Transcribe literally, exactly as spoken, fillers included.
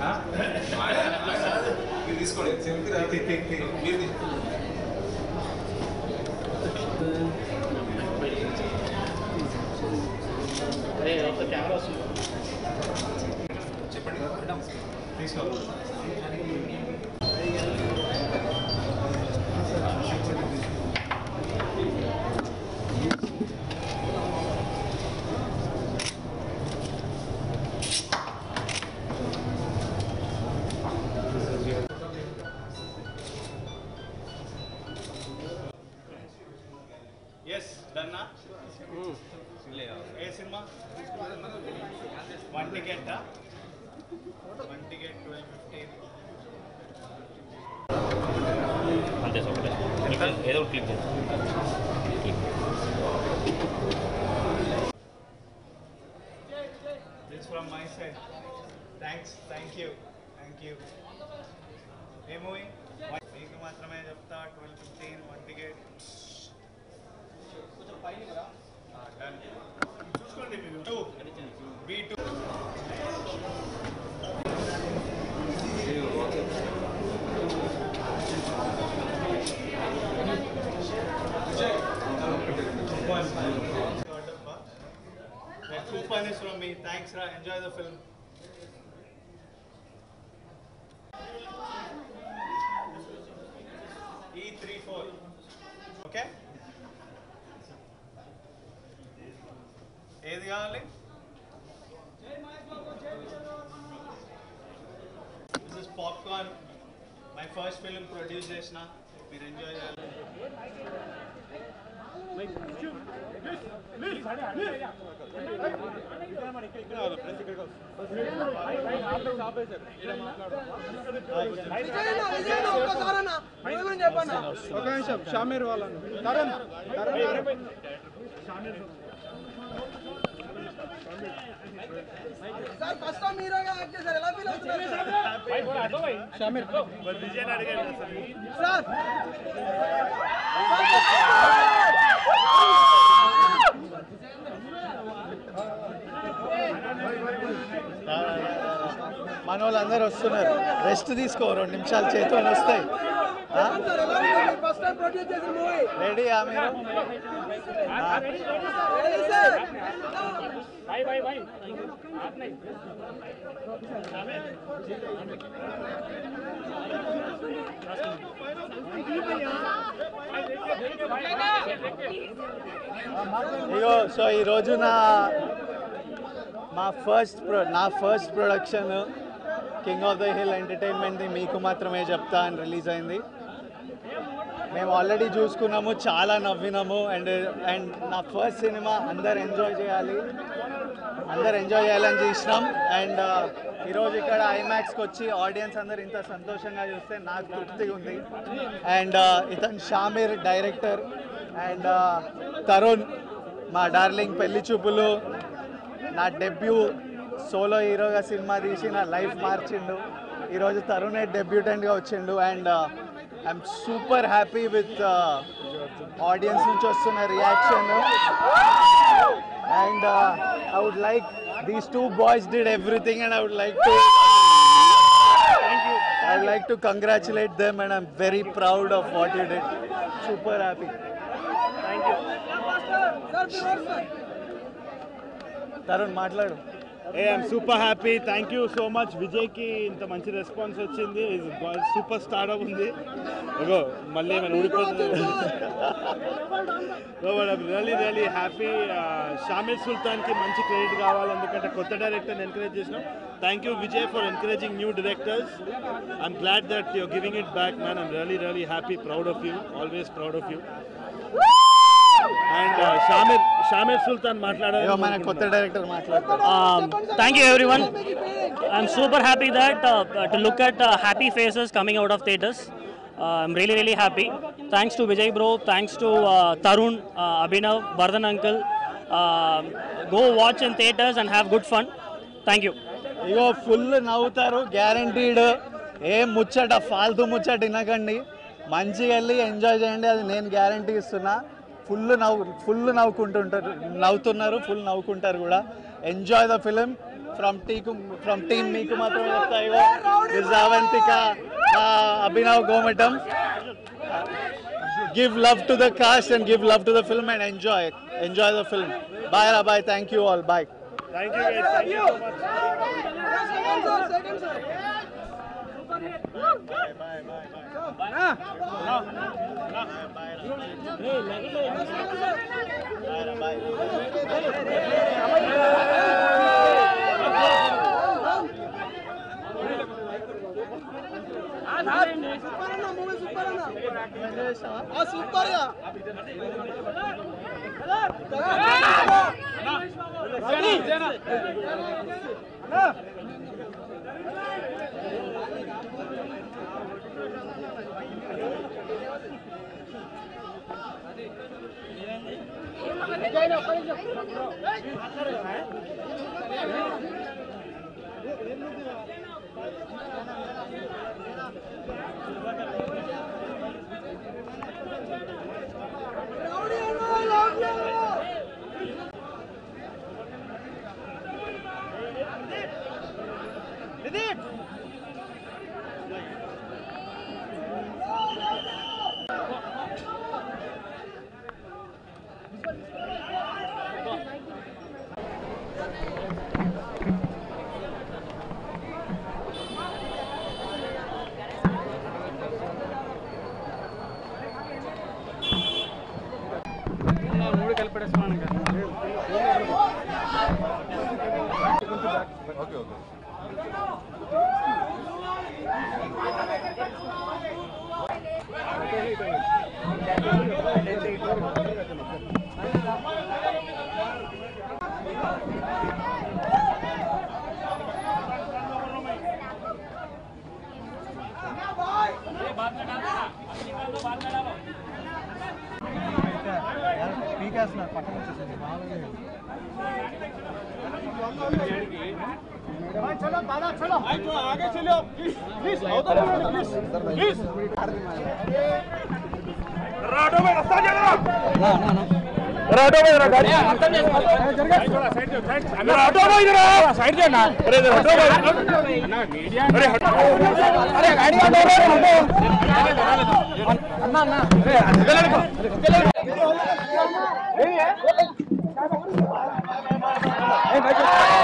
తీసుకోండి చెప్పండి తీసుకోవాలి. ఎస్ డన్నా ఏ cinema one ticket one ticket twelve fifteen అంతే సార్ ఏదో click this from my side. Thanks thank you thank you. ఏ మూవీ మీకు మాత్రమే చెప్తా ట్వెల్వ్ ఫిఫ్టీన్ వన్ టికెట్ చూసుకోండి. మీరు two B two coupon is from me. Thanks Ra, enjoy the film. E three four. Okay? ఏది కావాలి? This is popcorn. My first film produce చేసిన మీరు ఎంజాయ్ చేయాలి. ఒక నిమిషం షామీర్ వాళ్ళని తరుణ్ సార్ ఫస్ట్ టైం హీరోగా యాక్ట్ చేశారు, ఎలా ఫీల్ అవుతున్నారు షామీర్? విజయన్ అడిగాడు సార్ మన వాళ్ళందరూ వస్తున్నారు, రెస్ట్ తీసుకో, రెండు నిమిషాలు చేతితో వస్తాయి. రెడీ మీరు? ఇగో సో ఈరోజు నా మా ఫస్ట్ ప్రో నా first production king of the hill ఎంటర్టైన్మెంట్ది మీకు మాత్రమే చెప్తా అని రిలీజ్ అయింది. మేము ఆల్రెడీ చూసుకున్నాము, చాలా నవ్వినాము. అండ్ అండ్ నా ఫస్ట్ సినిమా అందరు ఎంజాయ్ చేయాలి అందరు ఎంజాయ్ చేయాలని చూసినాం. అండ్ ఈరోజు ఇక్కడ ఐమాక్స్కి వచ్చి ఆడియన్స్ అందరు ఇంత సంతోషంగా చూస్తే నాకు తృప్తిగా ఉంది. అండ్ ఇతను షామీర్ డైరెక్టర్, అండ్ తరుణ్ మా డార్లింగ్ పెళ్లి చూపులు నా డెబ్యూ సోలో హీరోగా సినిమా తీసి నా లైఫ్ మార్చిండు. ఈరోజు తరుణే డెబ్యూటెంట్గా వచ్చిండు. And I'm super happy with audience నుంచి వస్తున్న reaction. And I would like these two boys did everything and I would like to I would like to congratulate them and I'm very proud of what you did. Super happy. Thank you. Tarun, మాట్లాడు. Hey, I'm super happy. Thank you so much. Vijay ki ఇంత మంచి response వచ్చింది. Super startup ఉంది. ఇగో మళ్ళీ మనం ఊడిపోతుంది. So but I'm really really happy. Shamir సుల్తాన్కి మంచి క్రెడిట్ కావాలి, ఎందుకంటే కొత్త డైరెక్టర్ని ఎంకరేజ్ చేసినాం. Thank you Vijay for encouraging new directors. I'm glad that you're giving it back man. I'm really really happy, proud of you, always proud of you. And uh, Shamir, Shamir Sultan మాట్లాడారు. మన కొత్త director మాట్లాడతారు. Thank you everyone. I'm super happy that uh, to look at uh, happy faces coming out of theaters. Uh, I'm really really happy. Thanks to Vijay bro, thanks to uh, Tarun, uh, Abhinav, Vardhan uncle. Uh, go watch in theaters and have good fun. Thank you. ఇగో full నవ్వుతారు guaranteed. ఏం ముచ్చట ఫాల్తూ ముచ్చట వినకండి, మంచిగా వెళ్ళి enjoy చేయండి, అది నేను గ్యారంటీ ఇస్తున్నా. ఫుల్ నవ్వు ఫుల్ నవ్వుకుంటుంటారు, నవ్వుతున్నారు, ఫుల్ నవ్వుకుంటారు కూడా. Enjoy the film. ఫ్రమ్ టీ ఫ్రమ్ టీమ్ మీకు మాత్రమే చెప్తా ఇగో this Avantika Abhinav Gomatam. Give love to the cast and give love to the film and enjoy enjoy the film. Bye bye. Thank you all. Bye. Thank you guys. Thank you so much. Second sir, second sir. Bye bye bye bye. Ah. Super అన్న movie super అన్న ఆ super గా పీకేస్తున్నారు పక్కన వచ్చేసింది చలో బాగా చలో ఆగే చలో ప్లీజ్ ప్లీజ్ ప్లీజ్ రాడో మే రాస్తా జరా నా నా నా రాడో మే గాడి అర్థం చేసుకో సైడ్ దే సైడ్ అన్న రాడో మే ఇదరా సైడ్ దే నా అరే రాడో మే అన్న మీడియా అరే అరే గాడి ఆడో రే అన్న అన్న అరే అదలనుకో ఏ ఏ ఏ